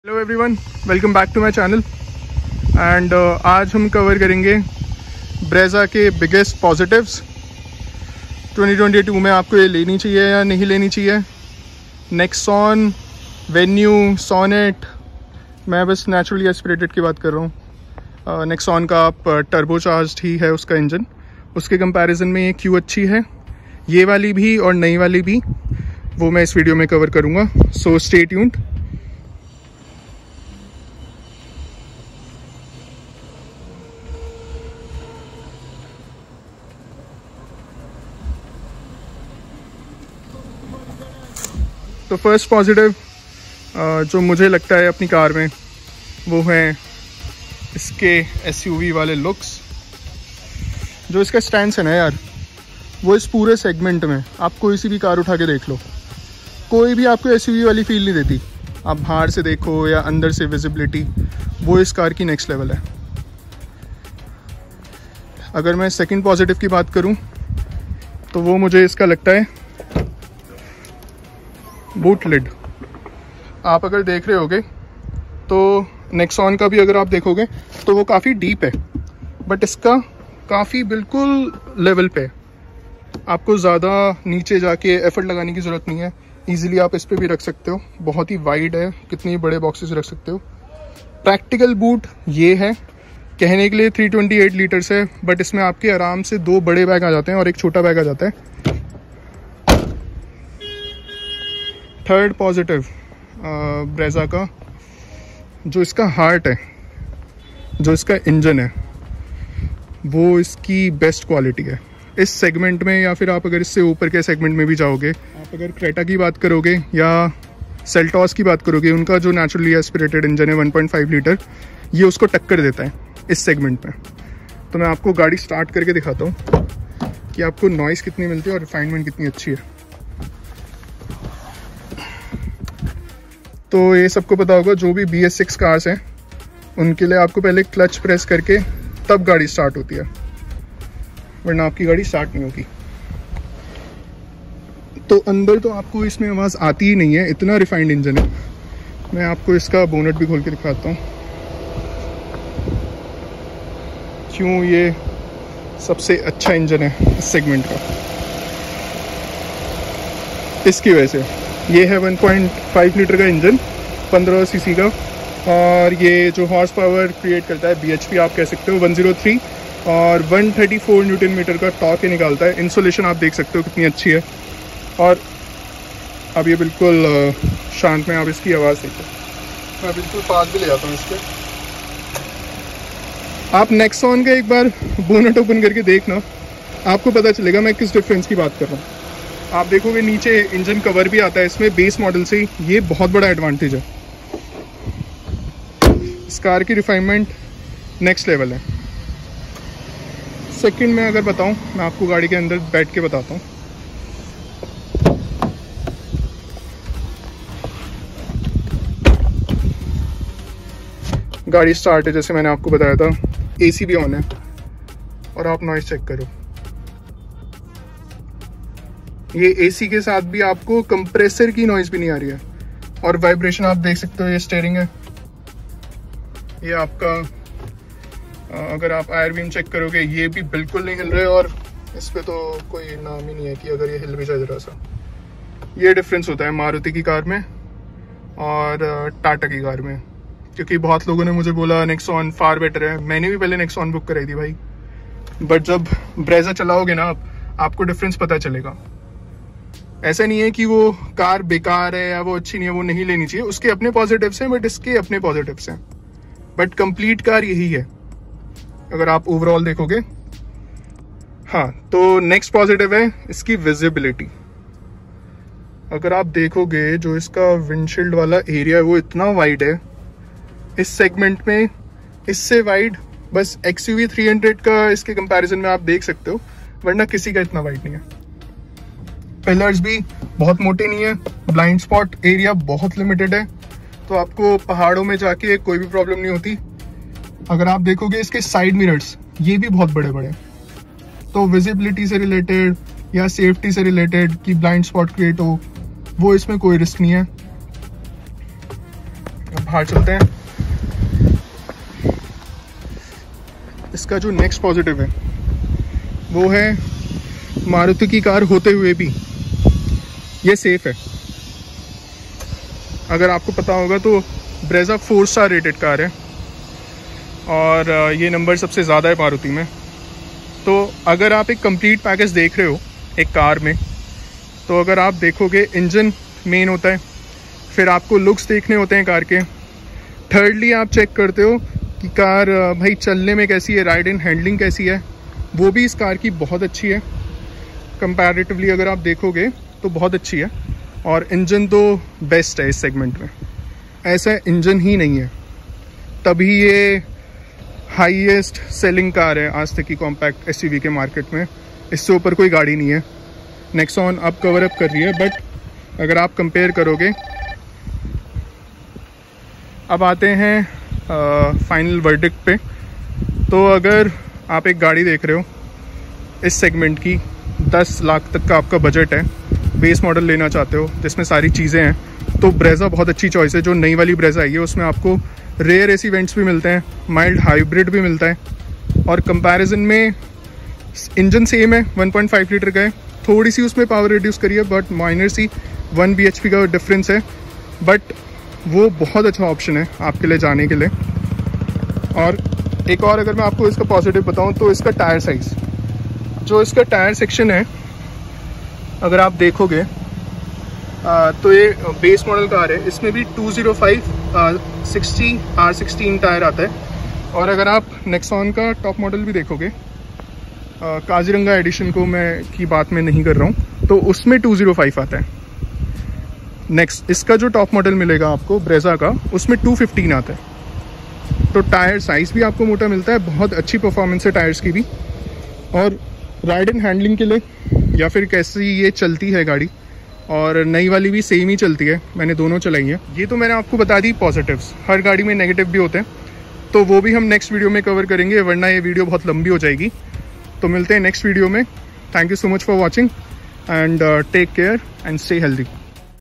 Hello everyone, welcome back to my channel. And आज हम cover करेंगे ब्रेजा के बिगेस्ट पॉजिटिव्स 2022 में। आपको ये लेनी चाहिए या नहीं लेनी चाहिए। नेक्सॉन, वेन्यू, सोनेट, मैं बस नेचुरली एस्पिरेटेड की बात कर रहा हूँ। नेक्सॉन का आप टर्बोचार्ज्ड ही है उसका इंजन, उसके कंपैरिजन में ये क्यों अच्छी है, ये वाली भी और नई वाली भी, वो मैं इस वीडियो में कवर करूँगा। So stay tuned. तो फर्स्ट पॉजिटिव जो मुझे लगता है अपनी कार में, वो है इसके एसयूवी वाले लुक्स। जो इसका स्टैंड है ना यार, वो इस पूरे सेगमेंट में आप कोई सी भी कार उठा के देख लो, कोई भी आपको एसयूवी वाली फील नहीं देती। आप बाहर से देखो या अंदर से विजिबिलिटी, वो इस कार की नेक्स्ट लेवल है। अगर मैं सेकंड पॉजिटिव की बात करूं तो वो मुझे इसका लगता है बूट लिड। आप अगर देख रहे होगे तो नेक्सॉन का भी अगर आप देखोगे तो वो काफ़ी डीप है, बट इसका काफ़ी बिल्कुल लेवल पे है। आपको ज़्यादा नीचे जाके एफर्ट लगाने की ज़रूरत नहीं है। इजीली आप इस पे भी रख सकते हो, बहुत ही वाइड है, कितने बड़े बॉक्सेस रख सकते हो। प्रैक्टिकल बूट ये है, कहने के लिए 328 लीटर्स है, बट इसमें आपके आराम से 2 बड़े बैग आ जाते हैं और एक छोटा बैग आ जाता है। थर्ड पॉजिटिव ब्रेजा का, जो इसका हार्ट है, जो इसका इंजन है, वो इसकी बेस्ट क्वालिटी है इस सेगमेंट में। या फिर आप अगर इससे ऊपर के सेगमेंट में भी जाओगे, आप अगर क्रेटा की बात करोगे या सेल्टॉस की बात करोगे, उनका जो नेचुरली एस्पिरेटेड इंजन है 1.5 लीटर, ये उसको टक्कर देता है इस सेगमेंट में। तो मैं आपको गाड़ी स्टार्ट करके दिखाता हूँ कि आपको नॉइज़ कितनी मिलती है और रिफाइनमेंट कितनी अच्छी है। तो ये सबको पता होगा, जो भी BS6 कार्स हैं उनके लिए आपको पहले क्लच प्रेस करके तब गाड़ी स्टार्ट होती है, वरना आपकी गाड़ी स्टार्ट नहीं होगी। तो अंदर तो आपको इसमें आवाज़ आती ही नहीं है, इतना रिफाइंड इंजन है। मैं आपको इसका बोनट भी खोल के दिखाता हूँ, क्यों ये सबसे अच्छा इंजन है इस सेगमेंट का। इसकी वजह से ये है 1.5 लीटर का इंजन, 15 सीसी का, और ये जो हॉर्स पावर क्रिएट करता है, BHP आप कह सकते हो, 103 और 134 न्यूटन मीटर का टॉर्क निकालता है। इंसुलेशन आप देख सकते हो कितनी अच्छी है। और अब ये बिल्कुल शांत में आप इसकी आवाज़ देखो। मैं बिल्कुल पास भी ले जाता हूँ इसके। आप नेक्सॉन का एक बार बोनट ओपन करके देखना, आपको पता चलेगा मैं किस डिफरेंस की बात कर रहा हूँ। आप देखोगे नीचे इंजन कवर भी आता है इसमें बेस मॉडल से, ये बहुत बड़ा एडवांटेज है। इस कार की रिफाइनमेंट नेक्स्ट लेवल है। सेकंड में अगर बताऊं, मैं आपको गाड़ी के अंदर बैठ के बताता हूं। गाड़ी स्टार्ट है, जैसे मैंने आपको बताया था, AC भी ऑन है, और आप नॉइस चेक करो। ये AC के साथ भी आपको कंप्रेसर की नॉइज भी नहीं आ रही है। और वाइब्रेशन आप देख सकते हो, ये स्टीयरिंग है, ये आपका अगर आप आयर व्हील चेक करोगे, ये भी बिल्कुल नहीं हिल रहे, और इस पे तो कोई नाम ही नहीं है कि अगर ये हिल भी जाए जरा सा। ये डिफरेंस होता है मारुति की कार में और टाटा की कार में, क्योंकि बहुत लोगों ने मुझे बोला नेक्सॉन फार बेटर है। मैंने भी पहले नेक्सॉन बुक कराई थी भाई, बट जब ब्रेजा चलाओगे ना आपको डिफरेंस पता चलेगा। ऐसा नहीं है कि वो कार बेकार है या वो अच्छी नहीं है, वो नहीं लेनी चाहिए, उसके अपने पॉजिटिव्स हैं, बट इसके अपने पॉजिटिव्स हैं। बट कंप्लीट कार यही है अगर आप ओवरऑल देखोगे। हाँ, तो नेक्स्ट पॉजिटिव है इसकी विजिबिलिटी। अगर आप देखोगे, जो इसका विंडशील्ड वाला एरिया है वो इतना वाइड है इस सेगमेंट में, इससे वाइड बस XUV 300 का इसके कंपैरिजन में आप देख सकते हो, वरना किसी का इतना वाइड नहीं है। पिलर्स भी बहुत मोटे नहीं है, ब्लाइंड स्पॉट एरिया बहुत लिमिटेड है, तो आपको पहाड़ों में जाके कोई भी प्रॉब्लम नहीं होती। अगर आप देखोगे इसके साइड मिरर्स, ये भी बहुत बड़े बड़े, तो विजिबिलिटी से रिलेटेड या सेफ्टी से रिलेटेड कि ब्लाइंड स्पॉट क्रिएट हो, वो इसमें कोई रिस्क नहीं है। बाहर चलते हैं। इसका जो नेक्स्ट पॉजिटिव है वो है मारुति की कार होते हुए भी ये सेफ है। अगर आपको पता होगा तो ब्रेजा 4 स्टार रेटेड कार है और ये नंबर सबसे ज़्यादा है मारुति में। तो अगर आप एक कंप्लीट पैकेज देख रहे हो एक कार में, तो अगर आप देखोगे इंजन मेन होता है, फिर आपको लुक्स देखने होते हैं कार के, थर्डली आप चेक करते हो कि कार भाई चलने में कैसी है, राइड एंड हैंडलिंग कैसी है, वो भी इस कार की बहुत अच्छी है। कंपैरेटिवली अगर आप देखोगे तो बहुत अच्छी है। और इंजन तो बेस्ट है इस सेगमेंट में, ऐसा इंजन ही नहीं है, तभी ये हाईएस्ट सेलिंग कार है आज तक की कॉम्पैक्ट एसयूवी के मार्केट में। इससे ऊपर कोई गाड़ी नहीं है। नेक्सॉन अब कवर अप कर रही है, बट अगर आप कंपेयर करोगे, अब आते हैं फाइनल वर्डिक्ट पे। तो अगर आप एक गाड़ी देख रहे हो इस सेगमेंट की, 10 लाख तक का आपका बजट है, बेस मॉडल लेना चाहते हो जिसमें सारी चीज़ें हैं, तो ब्रेजा बहुत अच्छी चॉइस है। जो नई वाली ब्रेजा आई है उसमें आपको रेयर एसी वेंट्स भी मिलते हैं, माइल्ड हाइब्रिड भी मिलता है, और कंपैरिजन में इंजन सेम है, 1.5 लीटर का है, थोड़ी सी उसमें पावर रिड्यूस करी है, बट माइनर सी 1 bhp का डिफरेंस है, बट वो बहुत अच्छा ऑप्शन है आपके लिए जाने के लिए। और एक और अगर मैं आपको इसका पॉजिटिव बताऊं तो इसका टायर साइज़, जो इसका टायर सेक्शन है अगर आप देखोगे तो ये बेस मॉडल कार है, इसमें भी 205 60 R16 टायर आता है। और अगर आप नेक्सॉन का टॉप मॉडल भी देखोगे, काजीरंगा एडिशन को मैं की बात में नहीं कर रहा हूँ, तो उसमें 205 आता है। नेक्स्ट इसका जो टॉप मॉडल मिलेगा आपको ब्रेजा का, उसमें 215 आता है। तो टायर साइज़ भी आपको मोटा मिलता है, बहुत अच्छी परफॉर्मेंस है टायर्स की भी। और राइड एंड हैंडलिंग के लिए या फिर कैसी ये चलती है गाड़ी, और नई वाली भी सेम ही चलती है, मैंने दोनों चलाई है। ये तो मैंने आपको बता दी पॉजिटिव्स, हर गाड़ी में नेगेटिव भी होते हैं, तो वो भी हम नेक्स्ट वीडियो में कवर करेंगे, वरना ये वीडियो बहुत लंबी हो जाएगी। तो मिलते हैं नेक्स्ट वीडियो में। Thank you so much for watching and take care and stay healthy.